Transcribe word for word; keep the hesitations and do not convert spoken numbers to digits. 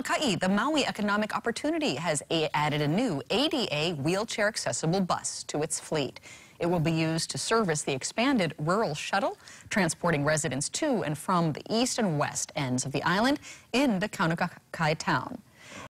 Molokai, the Maui Economic Opportunity has a added a new A D A wheelchair-accessible bus to its fleet. It will be used to service the expanded rural shuttle, transporting residents to and from the east and west ends of the island into Molokai town.